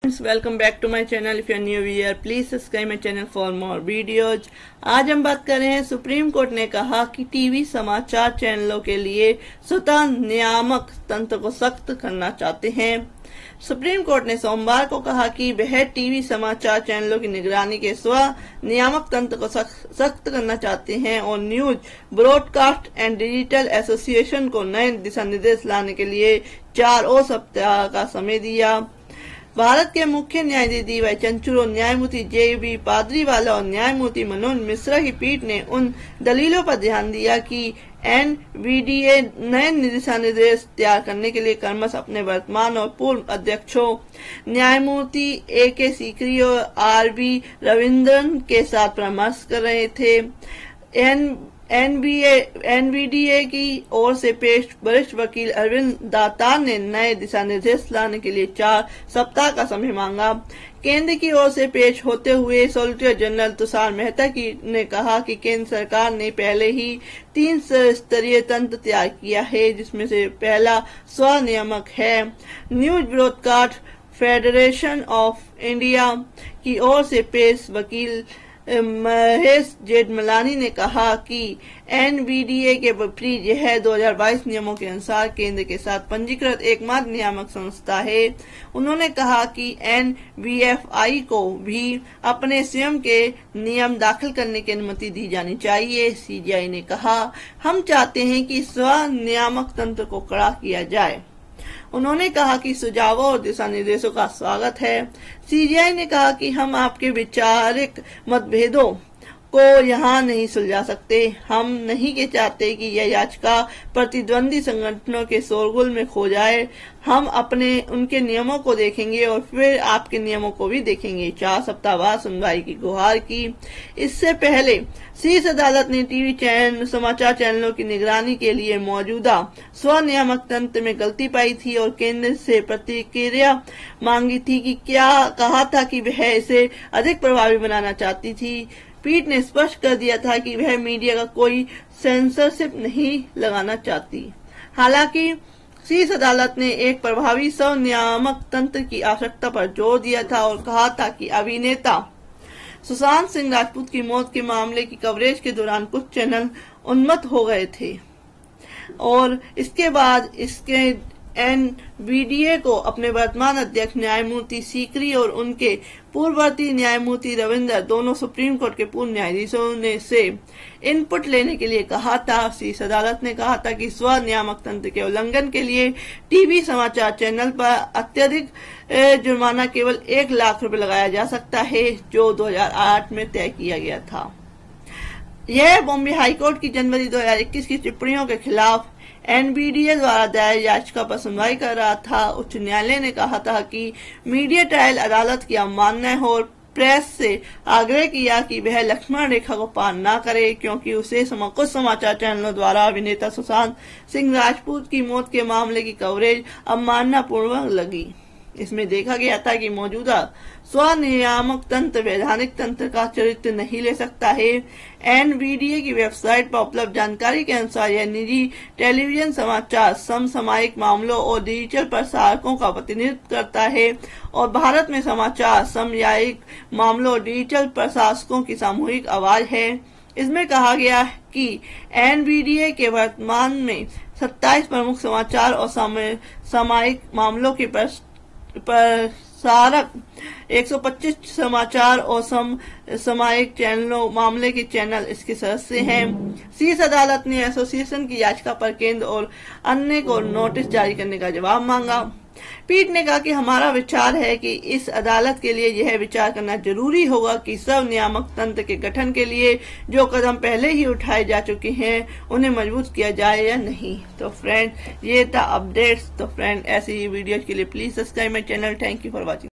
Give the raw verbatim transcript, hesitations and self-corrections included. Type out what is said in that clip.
Welcome back to my channel. If you are new here please subscribe my channel for more videos. आज हम बात कर रहे हैं, सुप्रीम कोर्ट ने कहा कि टीवी समाचार चैनलों के लिए स्वतः नियामक तंत्र को सख्त करना चाहते हैं। सुप्रीम कोर्ट ने सोमवार को कहा कि वह टीवी समाचार चैनलों की निगरानी के स्व नियामक तंत्र को सख्त करना चाहते हैं और news broadcast and digital association को नए दिशा निर्देश लाने के लिए चार और सप्ताह का समय दिया। भारत के मुख्य न्यायाधीश डी वाई चंद्रचूड़ और न्यायमूर्ति जे बी पादरीवाला और न्यायमूर्ति मनोज मिश्रा की पीठ ने उन दलीलों पर ध्यान दिया कि एन वी डी ए नए दिशा निर्देश तैयार करने के लिए क्रमशः अपने वर्तमान और पूर्व अध्यक्षों न्यायमूर्ति ए के सीकरी और आर बी रविंद्रन के साथ परामर्श कर रहे थे। एन एनवीडीए की ओर से पेश वरिष्ठ वकील अरविंद दातार ने नए दिशा निर्देश लाने के लिए चार सप्ताह का समय मांगा। केंद्र की ओर से पेश होते हुए सॉलिसिटर जनरल तुषार मेहता की ने कहा कि केंद्र सरकार ने पहले ही तीन स्तरीय तंत्र तैयार किया है, जिसमें से पहला स्वनियामक है। News broadcast federation of India की ओर से पेश वकील महेश जेठमलानी ने कहा कि एन वी डी ए के विपरीत यह दो हज़ार बाईस नियमों के अनुसार केंद्र के साथ पंजीकृत एकमात्र नियामक संस्था है। उन्होंने कहा कि एन वी एफ आई को भी अपने स्वयं के नियम दाखिल करने की अनुमति दी जानी चाहिए। सी जी आई ने कहा, हम चाहते हैं कि स्व नियामक तंत्र को कड़ा किया जाए। उन्होंने कहा कि सुझावों और दिशा निर्देशों का स्वागत है। सी जी आई ने कहा कि हम आपके वैचारिक मतभेदों को यहाँ नहीं सुलझा सकते। हम नहीं के चाहते कि यह याचिका प्रतिद्वंदी संगठनों के शोरगुल में खो जाए। हम अपने उनके नियमों को देखेंगे और फिर आपके नियमों को भी देखेंगे। चार सप्ताह बाद सुनवाई की गुहार की। इससे पहले शीर्ष अदालत ने टीवी चैनल समाचार चैनलों की निगरानी के लिए मौजूदा स्वनियामक तंत्र में गलती पाई थी और केंद्र से प्रतिक्रिया मांगी थी कि क्या कहा था कि वह इसे अधिक प्रभावी बनाना चाहती थी। पीठ ने स्पष्ट कर दिया था कि वह मीडिया का कोई सेंसरशिप नहीं लगाना चाहती। हालांकि शीर्ष अदालत ने एक प्रभावी स्वनियामक तंत्र की आवश्यकता पर जोर दिया था और कहा था कि अभिनेता सुशांत सिंह राजपूत की मौत के मामले की कवरेज के दौरान कुछ चैनल उन्मत्त हो गए थे और इसके बाद इसके एन वी डी ए को अपने वर्तमान अध्यक्ष न्यायमूर्ति सीकरी और उनके पूर्ववर्ती न्यायमूर्ति रविंद्र, दोनों सुप्रीम कोर्ट के पूर्व न्यायाधीशों ने से इनपुट लेने के लिए कहा था। शीर्ष अदालत ने कहा था कि स्व नियामक तंत्र के उल्लंघन के लिए टीवी समाचार चैनल पर अत्यधिक जुर्माना केवल एक लाख रुपए लगाया जा सकता है, जो दो हज़ार आठ में तय किया गया था। यह बॉम्बे हाईकोर्ट की जनवरी दो हज़ार इक्कीस की टिप्पणियों के खिलाफ एन वी डी ए द्वारा दायर याचिका पर सुनवाई कर रहा था। उच्च न्यायालय ने कहा था कि मीडिया ट्रायल अदालत की अवमानना है और प्रेस से आग्रह किया कि वह लक्ष्मण रेखा को पार न करे, क्योंकि उसे कुछ समाचार चैनलों द्वारा अभिनेता सुशांत सिंह राजपूत की मौत के मामले की कवरेज अवमाननापूर्वक लगी। इसमें देखा गया था कि मौजूदा स्वनियामक तंत्र वैधानिक तंत्र का चरित्र नहीं ले सकता है। एन वी डी ए की वेबसाइट पर उपलब्ध जानकारी के अनुसार यह निजी टेलीविजन समाचार समसामयिक मामलों और डिजिटल प्रसारकों का प्रतिनिधित्व करता है और भारत में समाचार समसामयिक मामलों और डिजिटल प्रशासकों की सामूहिक आवाज है। इसमें कहा गया कि एन वी डी ए के वर्तमान में सत्ताईस प्रमुख समाचार और सामयिक मामलों के प्रसारक एक सौ पच्चीस समाचार और सम सामयिक चैनलों मामले के चैनल इसके सदस्य हैं। शीर्ष अदालत ने एसोसिएशन की याचिका पर केंद्र और अन्य को नोटिस जारी करने का जवाब मांगा। पीठ ने कहा कि हमारा विचार है कि इस अदालत के लिए यह विचार करना जरूरी होगा कि सब नियामक तंत्र के गठन के लिए जो कदम पहले ही उठाए जा चुके हैं उन्हें मजबूत किया जाए या नहीं। तो फ्रेंड, ये था अपडेट्स। तो फ्रेंड, ऐसी ही वीडियोज के लिए please subscribe my channel. Thank you for watching.